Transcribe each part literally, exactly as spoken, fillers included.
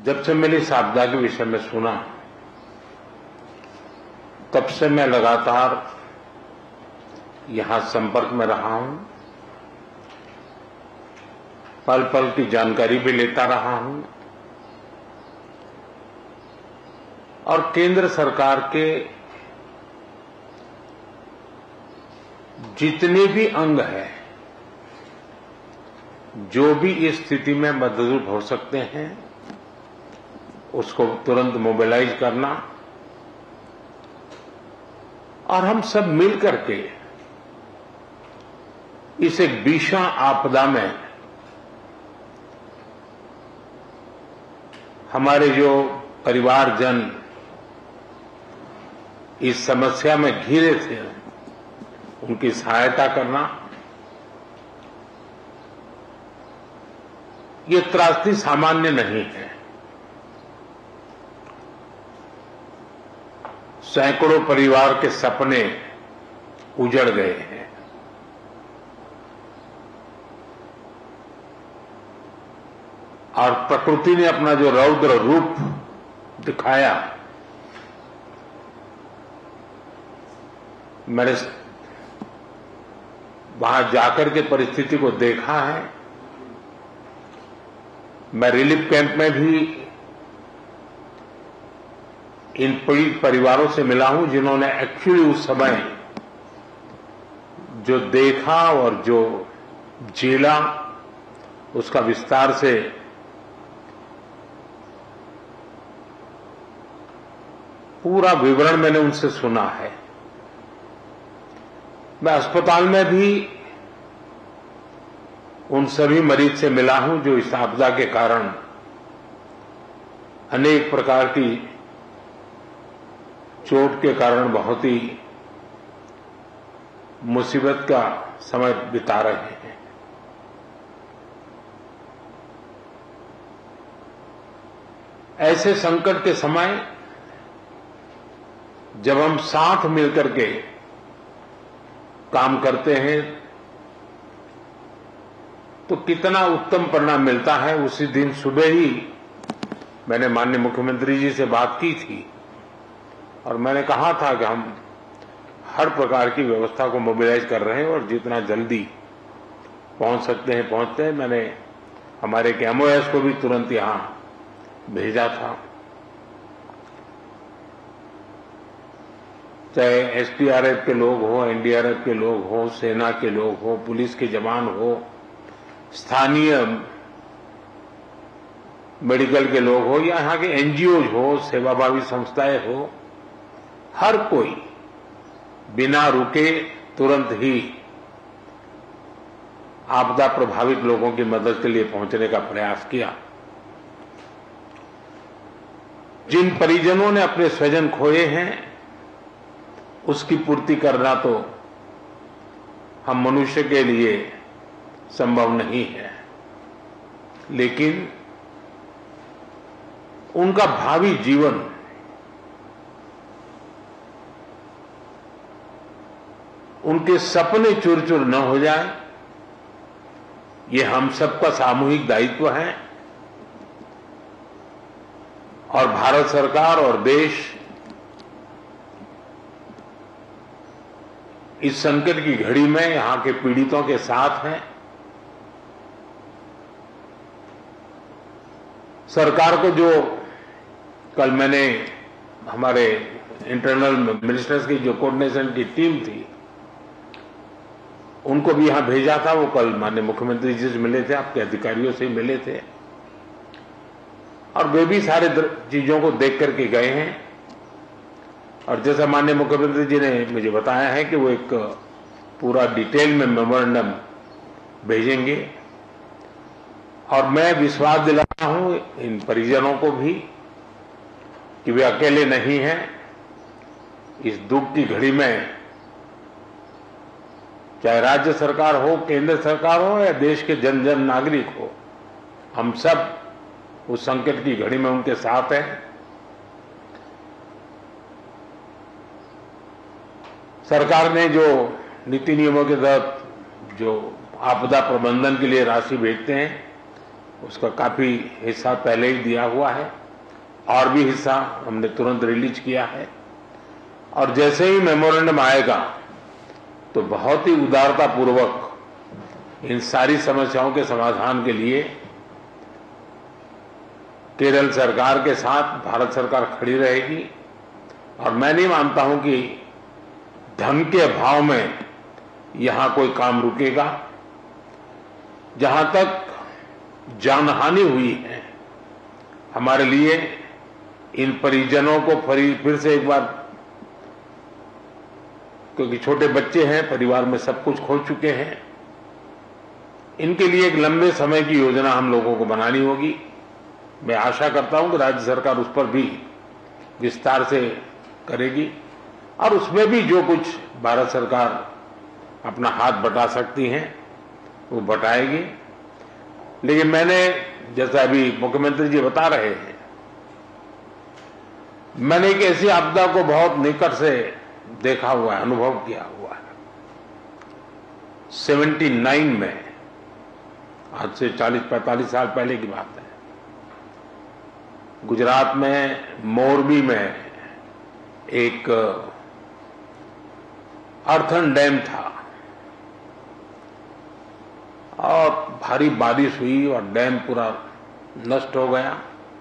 जब से मैंने इस आपदा के विषय में सुना, तब से मैं लगातार यहां संपर्क में रहा हूं, पल पल की जानकारी भी लेता रहा हूं और केंद्र सरकार के जितने भी अंग हैं, जो भी इस स्थिति में मदद हो सकते हैं, उसको तुरंत मोबिलाइज करना और हम सब मिल करके इस एक भीषण आपदा में हमारे जो परिवारजन इस समस्या में घिरे थे, उनकी सहायता करना, ये त्रासदी सामान्य नहीं है। सैकड़ों परिवार के सपने उजड़ गए हैं। और प्रकृति ने अपना जो रौद्र रूप दिखाया, मैंने वहां जाकर के परिस्थिति को देखा है। मैं रिलीफ कैंप में भी इन पीड़ित परिवारों से मिला हूं, जिन्होंने एक्चुअली उस समय जो देखा और जो झेला, उसका विस्तार से पूरा विवरण मैंने उनसे सुना है। मैं अस्पताल में भी उन सभी मरीज से मिला हूं जो इस आपदा के कारण अनेक प्रकार की चोट के कारण बहुत ही मुसीबत का समय बिता रहे हैं। ऐसे संकट के समय जब हम साथ मिलकर के काम करते हैं तो कितना उत्तम परिणाम मिलता है। उसी दिन सुबह ही मैंने माननीय मुख्यमंत्री जी से बात की थी और मैंने कहा था कि हम हर प्रकार की व्यवस्था को मोबिलाइज कर रहे हैं और जितना जल्दी पहुंच सकते हैं पहुंचते हैं। मैंने हमारे एक एमओएस को भी तुरंत यहां भेजा था, चाहे एसडीआरएफ के लोग हो, एनडीआरएफ के लोग हो, सेना के लोग हो, पुलिस के जवान हो, स्थानीय मेडिकल के लोग हो या यहाँ के एनजीओज हो, सेवाभावी संस्थाएं हो, हर कोई बिना रुके तुरंत ही आपदा प्रभावित लोगों की मदद के लिए पहुंचने का प्रयास किया। जिन परिजनों ने अपने स्वजन खोए हैं, उसकी पूर्ति करना तो हम मनुष्य के लिए संभव नहीं है, लेकिन उनका भावी जीवन उनके सपने चूर चूर न हो जाए, ये हम सबका सामूहिक दायित्व है। और भारत सरकार और देश इस संकट की घड़ी में यहां के पीड़ितों के साथ है। सरकार को जो कल मैंने हमारे इंटरनल मिनिस्टर्स की जो कोऑर्डिनेशन की टीम थी, उनको भी यहां भेजा था। वो कल माननीय मुख्यमंत्री जी से मिले थे, आपके अधिकारियों से मिले थे और वे भी सारे चीजों को देख करके गए हैं। और जैसा माननीय मुख्यमंत्री जी ने मुझे बताया है कि वो एक पूरा डिटेल में मेमोरेंडम भेजेंगे और मैं विश्वास दिलाता हूं इन परिजनों को भी कि वे अकेले नहीं हैं। इस दुख की घड़ी में चाहे राज्य सरकार हो, केंद्र सरकार हो या देश के जन जन नागरिक हो, हम सब उस संकट की घड़ी में उनके साथ हैं। सरकार ने जो नीति नियमों के तहत जो आपदा प्रबंधन के लिए राशि भेजते हैं, उसका काफी हिस्सा पहले ही दिया हुआ है और भी हिस्सा हमने तुरंत रिलीज किया है। और जैसे ही मेमोरेंडम आएगा तो बहुत ही उदारता पूर्वक इन सारी समस्याओं के समाधान के लिए केरल सरकार के साथ भारत सरकार खड़ी रहेगी। और मैं नहीं मानता हूं कि धन के अभाव में यहां कोई काम रुकेगा। जहां तक जानहानि हुई है, हमारे लिए इन परिजनों को फिर से एक बार, क्योंकि छोटे बच्चे हैं, परिवार में सब कुछ खो चुके हैं, इनके लिए एक लंबे समय की योजना हम लोगों को बनानी होगी। मैं आशा करता हूं कि राज्य सरकार उस पर भी विस्तार से करेगी और उसमें भी जो कुछ भारत सरकार अपना हाथ बटा सकती हैं वो बटाएगी। लेकिन मैंने, जैसा अभी मुख्यमंत्री जी बता रहे हैं, मैंने एक ऐसी आपदा को बहुत निकट से देखा हुआ है, अनुभव किया हुआ है। उन्यासी में, आज से चालीस पैंतालीस साल पहले की बात है, गुजरात में मोरबी में एक अर्थन डैम था और भारी बारिश हुई और डैम पूरा नष्ट हो गया।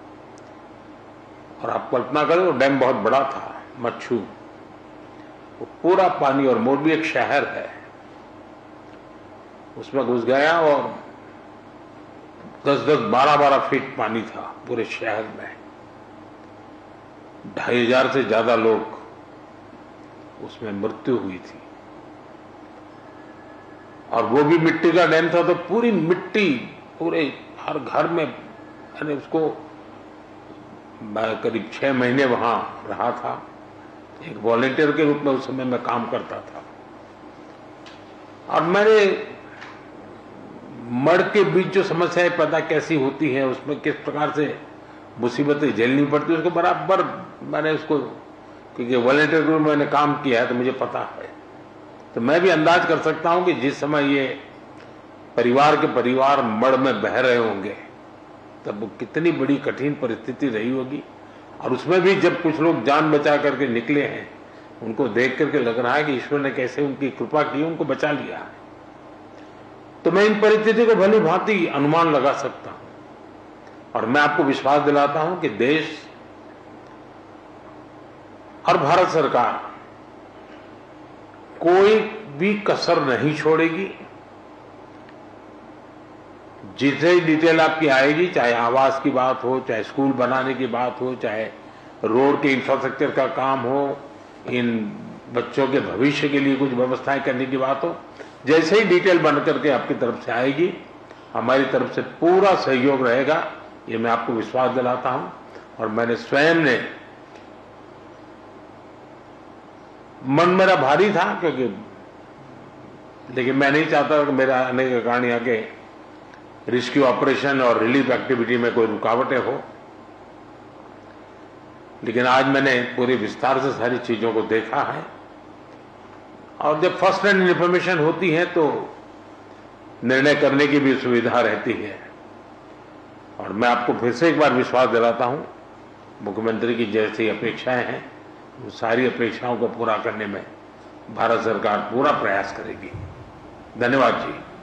और आप कल्पना करें, वो डैम बहुत बड़ा था, मच्छू, वो पूरा पानी, और मोरबी एक शहर है, उसमें घुस गया और दस दस बारह बारह फीट पानी था पूरे शहर में। ढाई हजार से ज्यादा लोग उसमें मृत्यु हुई थी। और वो भी मिट्टी का डैम था, तो पूरी मिट्टी पूरे हर घर में, यानी उसको मैं करीब छह महीने वहां रहा था, एक वॉलेंटियर के रूप में उस समय मैं काम करता था। और मैंने मड़ के बीच जो समस्याएं पैदा कैसी होती हैं, उसमें किस प्रकार से मुसीबतें झेलनी पड़ती है, उसको बराबर मैंने उसको, क्योंकि वॉलेंटियर ग्रुप में मैंने काम किया है तो मुझे पता है। तो मैं भी अंदाज कर सकता हूं कि जिस समय ये परिवार के परिवार मड़ में बह रहे होंगे तब वो कितनी बड़ी कठिन परिस्थिति रही होगी। और उसमें भी जब कुछ लोग जान बचा करके निकले हैं, उनको देख करके लग रहा है कि ईश्वर ने कैसे उनकी कृपा की, उनको बचा लिया है। तो मैं इन परिस्थिति को भली भांति अनुमान लगा सकता हूं और मैं आपको विश्वास दिलाता हूं कि देश और भारत सरकार कोई भी कसर नहीं छोड़ेगी। जितनी डिटेल आपकी आएगी, चाहे आवास की बात हो, चाहे स्कूल बनाने की बात हो, चाहे रोड के इंफ्रास्ट्रक्चर का काम हो, इन बच्चों के भविष्य के लिए कुछ व्यवस्थाएं करने की बात हो, जैसे ही डिटेल बन करके आपकी तरफ से आएगी, हमारी तरफ से पूरा सहयोग रहेगा, ये मैं आपको विश्वास दिलाता हूं। और मैंने स्वयं ने, मन मेरा भारी था क्योंकि, लेकिन मैं नहीं चाहता कि मेरा आने के कारण यहाँ के रेस्क्यू ऑपरेशन और रिलीफ एक्टिविटी में कोई रुकावटें हो। लेकिन आज मैंने पूरे विस्तार से सारी चीजों को देखा है और जब फर्स्ट हैंड इंफॉर्मेशन होती है तो निर्णय करने की भी सुविधा रहती है। और मैं आपको फिर से एक बार विश्वास दिलाता हूं, मुख्यमंत्री की जैसी अपेक्षाएं हैं, वो सारी अपेक्षाओं को पूरा करने में भारत सरकार पूरा प्रयास करेगी। धन्यवाद जी।